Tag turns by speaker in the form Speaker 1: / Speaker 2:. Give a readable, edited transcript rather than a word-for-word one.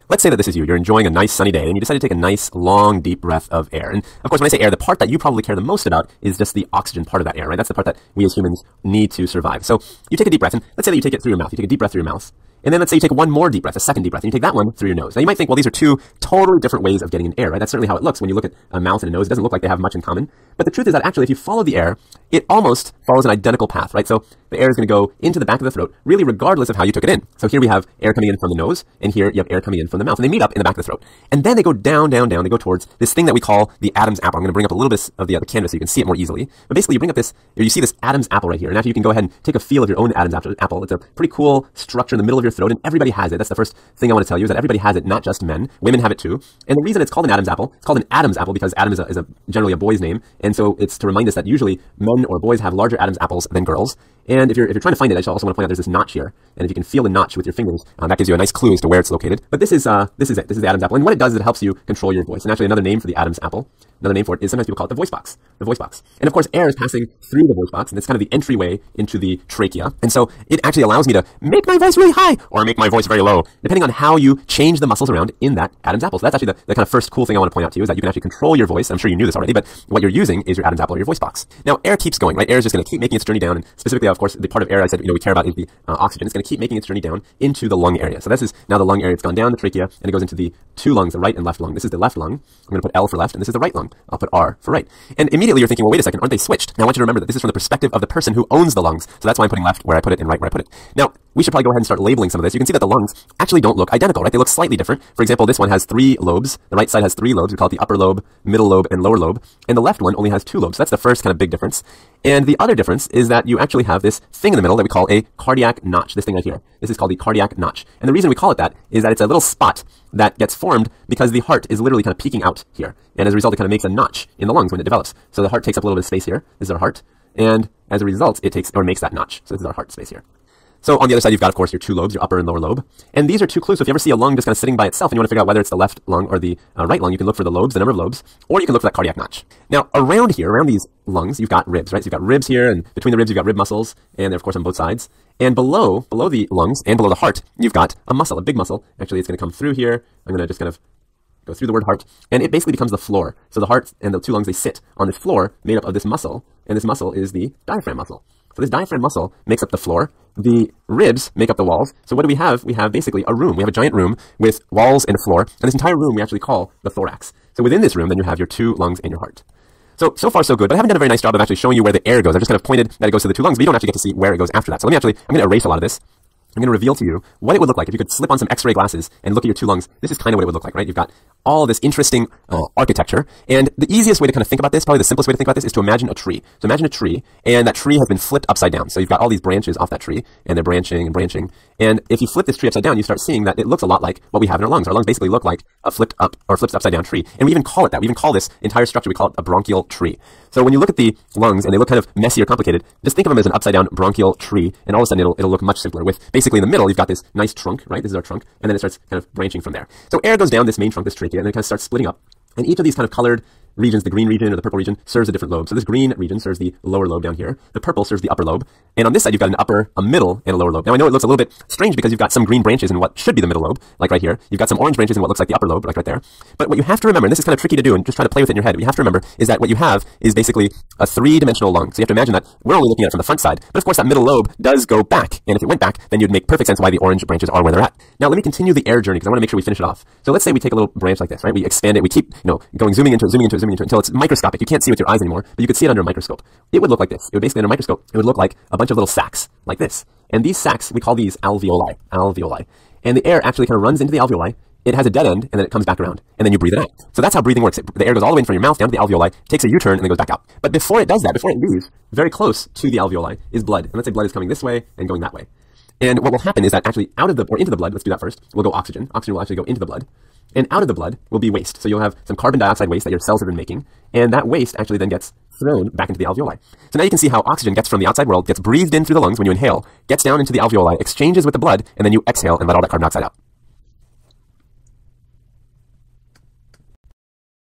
Speaker 1: let's say that this is you. You're enjoying a nice sunny day, and you decide to take a nice, long, deep breath of air. And of course, when I say air, the part that you probably care the most about is just the oxygen part of that air, right? That's the part that we as humans need to survive. So you take a deep breath, and let's say that you take it through your mouth. You take a deep breath through your mouth. And then let's say you take one more deep breath, a second deep breath, and you take that one through your nose. Now you might think, well, these are two totally different ways of getting in air, right? That's certainly how it looks when you look at a mouth and a nose. It doesn't look like they have much in common. But the truth is that actually, if you follow the air, it almost follows an identical path, right? So the air is going to go into the back of the throat, really regardless of how you took it in. So here we have air coming in from the nose, and here you have air coming in from the mouth, and they meet up in the back of the throat. And then they go down, down, down. They go towards this thing that we call the Adam's apple. I'm going to bring up a little bit of the canvas so you can see it more easily. But basically, you bring up this, or you see this Adam's apple right here, and actually you can go ahead and take a feel of your own Adam's apple. It's a pretty cool structure in the middle of your throat, and everybody has it. That's the first thing I want to tell you, is that everybody has it, not just men. Women have it too. And the reason it's called an Adam's apple, it's called an Adam's apple because Adam is generally a boy's name. And so it's to remind us that usually men or boys have larger Adam's apples than girls. And if you're trying to find it, I also want to point out there's this notch here. And if you can feel the notch with your fingers, that gives you a nice clue as to where it's located. But this is it. This is the Adam's apple. And what it does is it helps you control your voice. And actually another name for the Adam's apple, another name for it is sometimes people call it the voice box. The voice box. And of course, air is passing through the voice box, and it's kind of the entryway into the trachea. And so it actually allows me to make my voice really high or make my voice very low, depending on how you change the muscles around in that Adam's apple. So that's actually the kind of first cool thing I want to point out to you, is that you can actually control your voice. I'm sure you knew this already, but what you're using is your Adam's apple or your voice box. Now, air keeps going, right? Air is just going to keep making its journey down. And specifically, of course, the part of air I said, we care about is the oxygen. It's going to keep making its journey down into the lung area. So this is now the lung area. It's gone down the trachea, and it goes into the two lungs, the right and left lung. This is the left lung. I'm going to put L for left, and this is the right lung. I'll put R for right. And immediately you're thinking, well, wait a second, aren't they switched? Now I want you to remember that this is from the perspective of the person who owns the lungs. So that's why I'm putting left where I put it and right where I put it. Now, we should probably go ahead and start labeling some of this. You can see that the lungs actually don't look identical, right? They look slightly different. For example, this one has 3 lobes. The right side has 3 lobes. We call it the upper lobe, middle lobe, and lower lobe. And the left one only has 2 lobes. So that's the first kind of big difference. And the other difference is that you actually have this thing in the middle that we call a cardiac notch. This thing right here. This is called the cardiac notch. And the reason we call it that is that it's a little spot that gets formed because the heart is literally kind of peeking out here. And as a result, it kind of makes a notch in the lungs when it develops. So the heart takes up a little bit of space here. This is our heart. And as a result, it takes or makes that notch. So this is our heart space here. So on the other side, you've got, of course, your 2 lobes, your upper and lower lobe. And these are 2 clues. So if you ever see a lung just kind of sitting by itself and you want to figure out whether it's the left lung or the right lung, you can look for the lobes, the number of lobes, or you can look for that cardiac notch. Now, around these lungs, you've got ribs, right? So you've got ribs here, and between the ribs, you've got rib muscles, and they're, of course, on both sides. And below the lungs and below the heart, you've got a muscle, a big muscle. Actually, it's going to come through here. I'm going to just kind of go through the word heart, and it basically becomes the floor. So the heart and the 2 lungs, they sit on this floor made up of this muscle, and this muscle is the diaphragm muscle. So this diaphragm muscle makes up the floor. The ribs make up the walls. So what do we have? We have basically a room. We have a giant room with walls and a floor. And this entire room we actually call the thorax. So within this room, then you have your 2 lungs and your heart. So far so good, but I haven't done a very nice job of actually showing you where the air goes. I just kind of pointed that it goes to the 2 lungs, but you don't actually get to see where it goes after that. So I'm going to erase a lot of this. I'm going to reveal to you what it would look like if you could slip on some x-ray glasses and look at your 2 lungs. This is kind of what it would look like, right? You've got all this interesting architecture. And the easiest way to kind of think about this, probably the simplest way to think about this, is to imagine a tree. So imagine a tree, and that tree has been flipped upside down. So you've got all these branches off that tree, and they're branching and branching. And if you flip this tree upside down, you start seeing that it looks a lot like what we have in our lungs. Our lungs basically look like a flipped up or flipped upside down tree. And we even call it that. We even call this entire structure, we call it a bronchial tree. So when you look at the lungs and they look kind of messy or complicated, just think of them as an upside down bronchial tree. And all of a sudden it'll look much simpler with basically in the middle, you've got this nice trunk, right? This is our trunk. And then it starts kind of branching from there. So air goes down this main trunk, this trachea, and then it kind of starts splitting up. And each of these kind of colored regions, the green region or the purple region, serves a different lobe. So this green region serves the lower lobe down here. The purple serves the upper lobe. And on this side, you've got an upper, a middle, and a lower lobe. Now, I know it looks a little bit strange because you've got some green branches in what should be the middle lobe, like right here. You've got some orange branches in what looks like the upper lobe, like right there. But what you have to remember, and this is kind of tricky to do, and just try to play with it in your head, what you have to remember is that what you have is basically a 3-dimensional lung. So you have to imagine that we're only looking at it from the front side. But of course, that middle lobe does go back. And if it went back, then you'd make perfect sense why the orange branches are where they're at. Now, let me continue the air journey because I want to make sure we finish it off. So let's say we take a little branch like this, right? We expand it. We keep, going zooming into it until it's microscopic. You can't see with your eyes anymore, but you could see it under a microscope. It would look like this. It would basically, under a microscope, it would look like a bunch of little sacs, like this. And these sacs, we call these alveoli. And the air actually kind of runs into the alveoli. It has a dead end, and then it comes back around, and then you breathe it out. So that's how breathing works. The air goes all the way in from your mouth down to the alveoli, takes a U-turn, and then goes back out. But before it does that, before it leaves, very close to the alveoli is blood. And let's say blood is coming this way and going that way. And what will happen is that actually out of the, or into the blood, let's do that first, will go oxygen. Oxygen will actually go into the blood. And out of the blood will be waste. So you'll have some carbon dioxide waste that your cells have been making. And that waste actually then gets thrown back into the alveoli. So now you can see how oxygen gets from the outside world, gets breathed in through the lungs when you inhale, gets down into the alveoli, exchanges with the blood, and then you exhale and let all that carbon dioxide out.